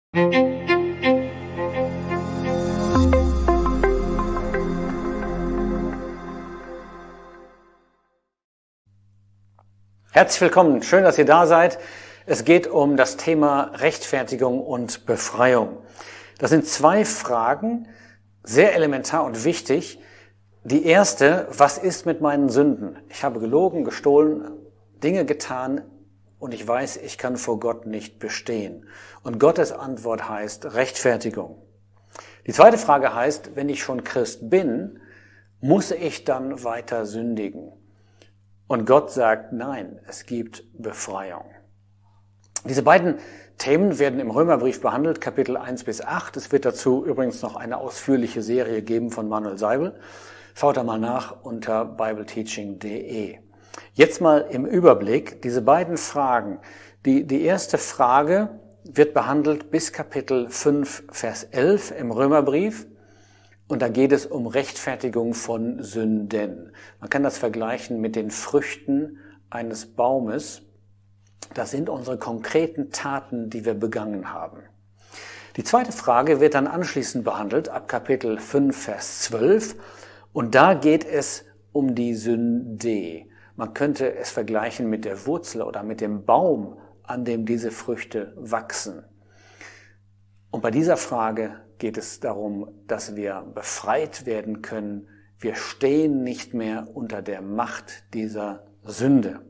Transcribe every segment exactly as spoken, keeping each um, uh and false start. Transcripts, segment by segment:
Herzlich willkommen, schön, dass ihr da seid. Es geht um das Thema Rechtfertigung und Befreiung. Das sind zwei Fragen, sehr elementar und wichtig. Die erste, was ist mit meinen Sünden? Ich habe gelogen, gestohlen, Dinge getan und ich weiß, ich kann vor Gott nicht bestehen. Und Gottes Antwort heißt Rechtfertigung. Die zweite Frage heißt, wenn ich schon Christ bin, muss ich dann weiter sündigen? Und Gott sagt, nein, es gibt Befreiung. Diese beiden Themen werden im Römerbrief behandelt, Kapitel eins bis acht. Es wird dazu übrigens noch eine ausführliche Serie geben von Manuel Seibel. Schaut da mal nach unter bible teaching punkt de. Jetzt mal im Überblick, diese beiden Fragen. Die, die erste Frage wird behandelt bis Kapitel fünf, Vers elf im Römerbrief. Und da geht es um Rechtfertigung von Sünden. Man kann das vergleichen mit den Früchten eines Baumes. Das sind unsere konkreten Taten, die wir begangen haben. Die zweite Frage wird dann anschließend behandelt, ab Kapitel fünf, Vers zwölf. Und da geht es um die Sünde. Man könnte es vergleichen mit der Wurzel oder mit dem Baum, an dem diese Früchte wachsen. Und bei dieser Frage geht es darum, dass wir befreit werden können. Wir stehen nicht mehr unter der Macht dieser Sünde.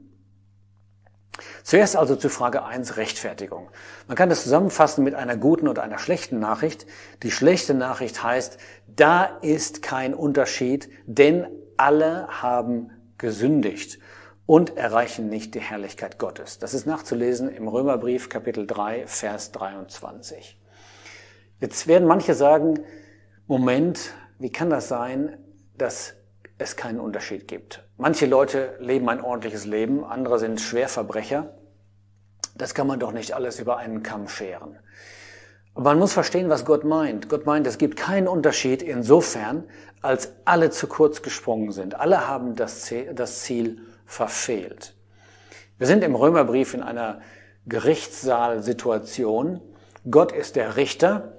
Zuerst also zu Frage eins, Rechtfertigung. Man kann das zusammenfassen mit einer guten und einer schlechten Nachricht. Die schlechte Nachricht heißt, da ist kein Unterschied, denn alle haben gesündigt und erreichen nicht die Herrlichkeit Gottes. Das ist nachzulesen im Römerbrief Kapitel drei, Vers dreiundzwanzig. Jetzt werden manche sagen, Moment, wie kann das sein, dass es keinen Unterschied gibt? Manche Leute leben ein ordentliches Leben, andere sind Schwerverbrecher. Das kann man doch nicht alles über einen Kamm scheren. Aber man muss verstehen, was Gott meint. Gott meint, es gibt keinen Unterschied insofern, als alle zu kurz gesprungen sind. Alle haben das Ziel verfehlt. Wir sind im Römerbrief in einer Gerichtssaalsituation. Gott ist der Richter.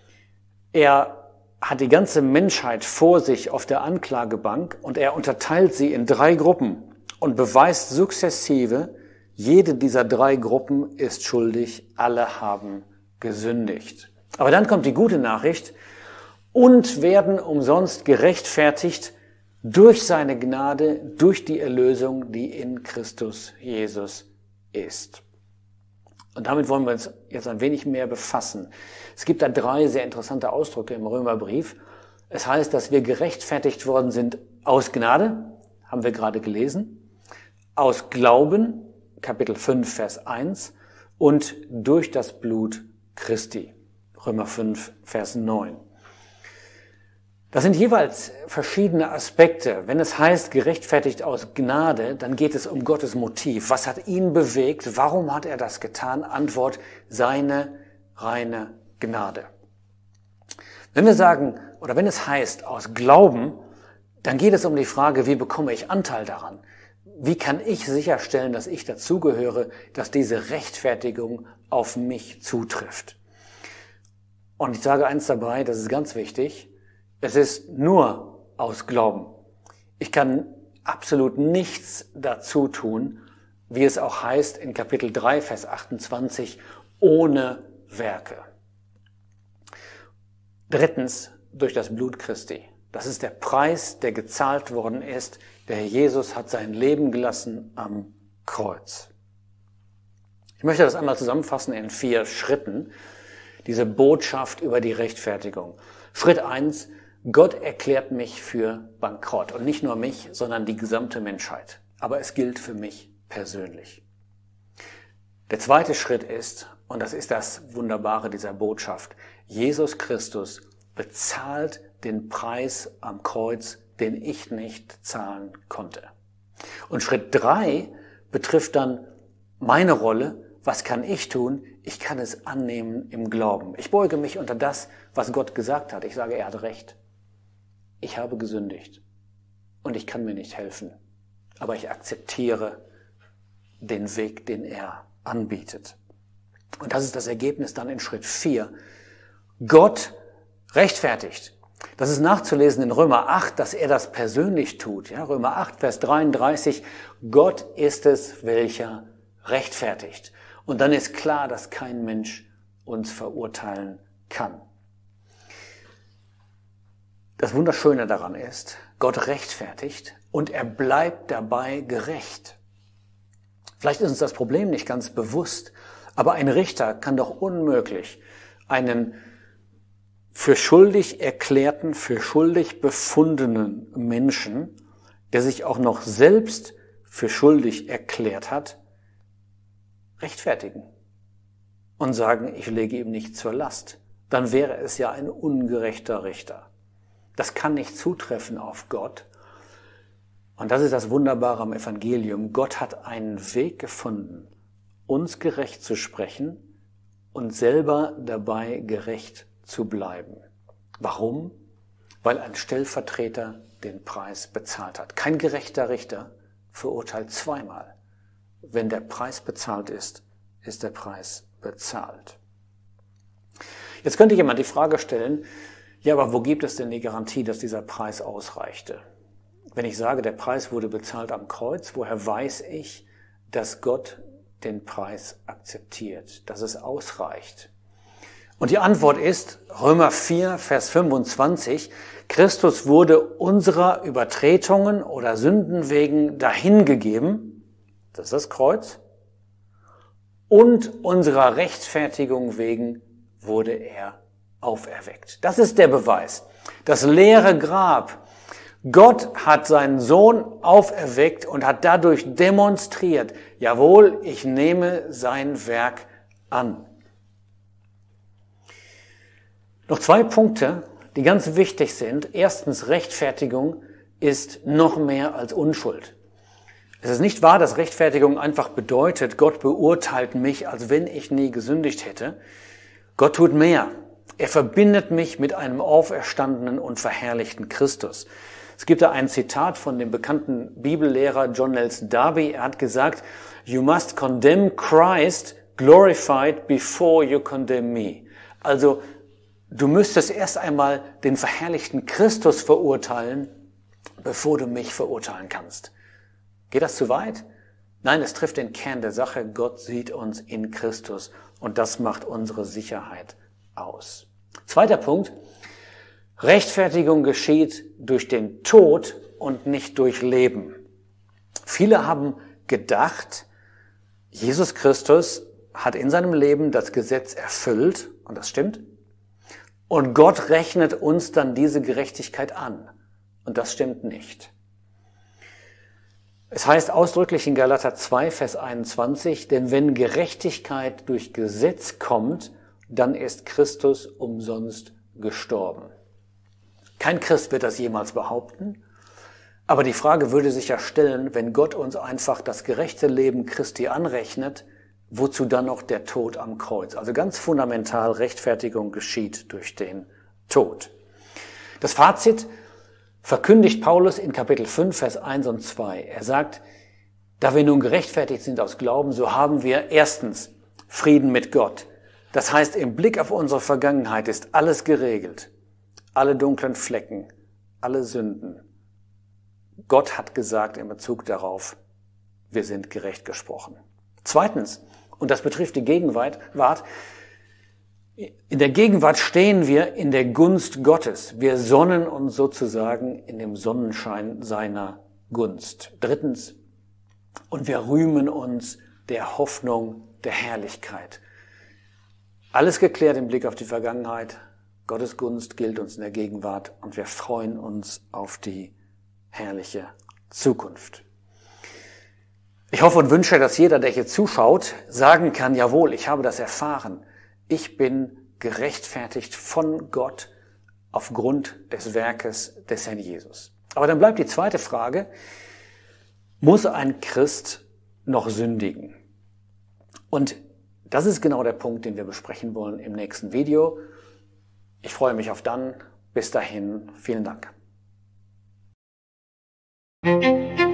Er hat die ganze Menschheit vor sich auf der Anklagebank und er unterteilt sie in drei Gruppen und beweist sukzessive, jede dieser drei Gruppen ist schuldig, alle haben gesündigt. Aber dann kommt die gute Nachricht und werden umsonst gerechtfertigt durch seine Gnade, durch die Erlösung, die in Christus Jesus ist. Und damit wollen wir uns jetzt ein wenig mehr befassen. Es gibt da drei sehr interessante Ausdrücke im Römerbrief. Es heißt, dass wir gerechtfertigt worden sind aus Gnade, haben wir gerade gelesen, aus Glauben, Kapitel fünf, Vers eins, und durch das Blut Christi, Römer fünf, Vers neun. Das sind jeweils verschiedene Aspekte. Wenn es heißt, gerechtfertigt aus Gnade, dann geht es um Gottes Motiv. Was hat ihn bewegt? Warum hat er das getan? Antwort, seine reine Gnade. Wenn wir sagen, oder wenn es heißt, aus Glauben, dann geht es um die Frage, wie bekomme ich Anteil daran? Wie kann ich sicherstellen, dass ich dazugehöre, dass diese Rechtfertigung auf mich zutrifft? Und ich sage eins dabei, das ist ganz wichtig, es ist nur aus Glauben. Ich kann absolut nichts dazu tun, wie es auch heißt in Kapitel drei, Vers achtundzwanzig, ohne Werke. Drittens, durch das Blut Christi. Das ist der Preis, der gezahlt worden ist. Der Herr Jesus hat sein Leben gelassen am Kreuz. Ich möchte das einmal zusammenfassen in vier Schritten. Diese Botschaft über die Rechtfertigung. Schritt eins, Gott erklärt mich für bankrott. Und nicht nur mich, sondern die gesamte Menschheit. Aber es gilt für mich persönlich. Der zweite Schritt ist, und das ist das Wunderbare dieser Botschaft, Jesus Christus bezahlt den Preis am Kreuz, den ich nicht zahlen konnte. Und Schritt drei betrifft dann meine Rolle. Was kann ich tun? Ich kann es annehmen im Glauben. Ich beuge mich unter das, was Gott gesagt hat. Ich sage, er hat recht. Ich habe gesündigt und ich kann mir nicht helfen. Aber ich akzeptiere den Weg, den er anbietet. Und das ist das Ergebnis dann in Schritt vier. Gott rechtfertigt. Das ist nachzulesen in Römer acht, dass er das persönlich tut. Ja, Römer acht, Vers dreiunddreißig. Gott ist es, welcher rechtfertigt. Und dann ist klar, dass kein Mensch uns verurteilen kann. Das Wunderschöne daran ist, Gott rechtfertigt und er bleibt dabei gerecht. Vielleicht ist uns das Problem nicht ganz bewusst, aber ein Richter kann doch unmöglich einen für schuldig erklärten, für schuldig befundenen Menschen, der sich auch noch selbst für schuldig erklärt hat, rechtfertigen und sagen, ich lege ihm nicht zur Last. Dann wäre es ja ein ungerechter Richter. Das kann nicht zutreffen auf Gott. Und das ist das Wunderbare am Evangelium. Gott hat einen Weg gefunden, uns gerecht zu sprechen und selber dabei gerecht zu bleiben. Warum? Weil ein Stellvertreter den Preis bezahlt hat. Kein gerechter Richter verurteilt zweimal. Wenn der Preis bezahlt ist, ist der Preis bezahlt. Jetzt könnte jemand die Frage stellen, ja, aber wo gibt es denn die Garantie, dass dieser Preis ausreichte? Wenn ich sage, der Preis wurde bezahlt am Kreuz, woher weiß ich, dass Gott den Preis akzeptiert, dass es ausreicht? Und die Antwort ist Römer vier, Vers fünfundzwanzig. Christus wurde unserer Übertretungen oder Sünden wegen dahingegeben, das ist das Kreuz, und unserer Rechtfertigung wegen wurde er auferweckt. Das ist der Beweis. Das leere Grab. Gott hat seinen Sohn auferweckt und hat dadurch demonstriert, jawohl, ich nehme sein Werk an. Noch zwei Punkte, die ganz wichtig sind. Erstens, Rechtfertigung ist noch mehr als Unschuld. Es ist nicht wahr, dass Rechtfertigung einfach bedeutet, Gott beurteilt mich, als wenn ich nie gesündigt hätte. Gott tut mehr. Er verbindet mich mit einem auferstandenen und verherrlichten Christus. Es gibt da ein Zitat von dem bekannten Bibellehrer John Nelson Darby. Er hat gesagt, "You must condemn Christ glorified before you condemn me." Also, du müsstest erst einmal den verherrlichten Christus verurteilen, bevor du mich verurteilen kannst. Geht das zu weit? Nein, es trifft den Kern der Sache. Gott sieht uns in Christus und das macht unsere Sicherheit aus. Zweiter Punkt. Rechtfertigung geschieht durch den Tod und nicht durch Leben. Viele haben gedacht, Jesus Christus hat in seinem Leben das Gesetz erfüllt, und das stimmt, und Gott rechnet uns dann diese Gerechtigkeit an, und das stimmt nicht. Es heißt ausdrücklich in Galater zwei, Vers einundzwanzig, denn wenn Gerechtigkeit durch Gesetz kommt, dann ist Christus umsonst gestorben. Kein Christ wird das jemals behaupten, aber die Frage würde sich ja stellen, wenn Gott uns einfach das gerechte Leben Christi anrechnet, wozu dann noch der Tod am Kreuz? Also ganz fundamental, Rechtfertigung geschieht durch den Tod. Das Fazit verkündigt Paulus in Kapitel fünf, Vers eins und zwei. Er sagt, da wir nun gerechtfertigt sind aus Glauben, so haben wir erstens Frieden mit Gott. Das heißt, im Blick auf unsere Vergangenheit ist alles geregelt. Alle dunklen Flecken, alle Sünden. Gott hat gesagt in Bezug darauf, wir sind gerecht gesprochen. Zweitens, und das betrifft die Gegenwart, in der Gegenwart stehen wir in der Gunst Gottes. Wir sonnen uns sozusagen in dem Sonnenschein seiner Gunst. Drittens, und wir rühmen uns der Hoffnung der Herrlichkeit. Alles geklärt im Blick auf die Vergangenheit. Gottes Gunst gilt uns in der Gegenwart und wir freuen uns auf die herrliche Zukunft. Ich hoffe und wünsche, dass jeder, der hier zuschaut, sagen kann, jawohl, ich habe das erfahren. Ich bin gerechtfertigt von Gott aufgrund des Werkes des Herrn Jesus. Aber dann bleibt die zweite Frage, muss ein Christ noch sündigen? Und das ist genau der Punkt, den wir besprechen wollen im nächsten Video. Ich freue mich auf dann. Bis dahin, vielen Dank.